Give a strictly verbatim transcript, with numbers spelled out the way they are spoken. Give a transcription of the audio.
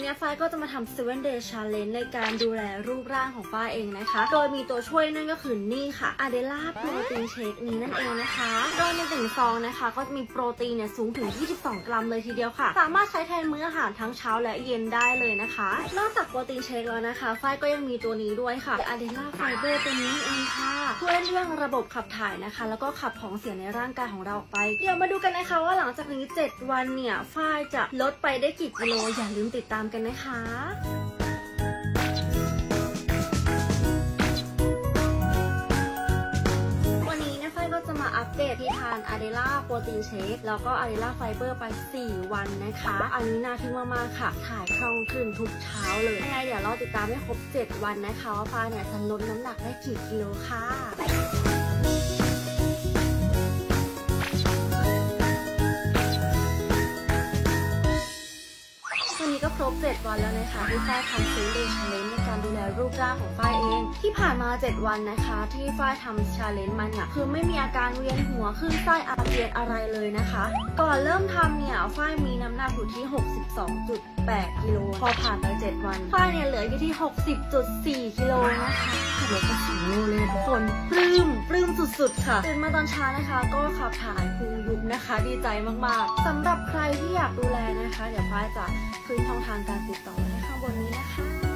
นี้ฝ้ายก็จะมาทำ seven day challenge ในการดูแลรูปร่างของฝ้ายเองนะคะโดยมีตัวช่วยนั่นก็คือนี่ค่ะ Adela Protein Shake นี้นั่นเองนะคะโดยในหนึ่งซองนะคะก็จะมีโปรตีนเนี่ยสูงถึงยี่สิบสองกรัมเลยทีเดียวค่ะสามารถใช้แทนมื้ออาหารทั้งเช้าและเย็นได้เลยนะคะนอกจากโปรตีนเชคแล้วนะคะฝ้ายก็ยังมีตัวนี้ด้วยค่ะ Adela Fiber ตัวนี้เองค่ะช่วยเรื่องระบบขับถ่ายนะคะแล้วก็ขับของเสียในร่างกายของเราออกไปเดี๋ยวมาดูกันนะคะว่าหลังจากนี้เจ็ดวันเนี่ยฝ้ายจะลดไปได้กี่กิโลอย่าลืมติดตามกันนะคะจะมาอัปเดตที่ทาน Adela Protein Shake แล้วก็ Adela Fiber ไปสี่วันนะคะอันนี้น่าทึ่งมากๆค่ะถ่ายคล่องขึ้นทุกเช้าเลยยังไงเดี๋ยวเราติดตามให้ครบเจ็ดวันนะคะว่าฝ้ายเนี่ยจะลดน้ำหนักได้กี่กิโลค่ะวันนี้ก็ครบเจ็ดวันแล้วนะคะที่ฝ้ายทำ seven day challenge ในการดูแลรูปร่างของฝ้ายเองที่ผ่านมาเจ็ดวันนะคะที่ฝ้ายทำ challenge มันเนี่ยคือไม่มีอาการเวียนหัวคลื่นไส้อาเจียนอะไรเลยนะคะก่อนเริ่มทำเนี่ยฝ้ายมีน้ำหนักอยู่ที่ หกสิบสองจุดแปด กิโลพอผ่านไปเจ็ดวันฝ้ายเนี่ยเหลืออยู่ที่ หกสิบจุดสี่ กิโลนะคะลดไปสองโลเลยทุกคนปลื้มปลื้มสุดๆค่ะตื่นมาตอนเช้านะคะก็ขับถ่ายพุงยุบนะคะดีใจมากๆสำหรับใครที่อยากดูแลนะคะเดี๋ยวฝ้ายจะขึ้นช่องทางการติดต่อไว้ข้างบนนี้นะคะ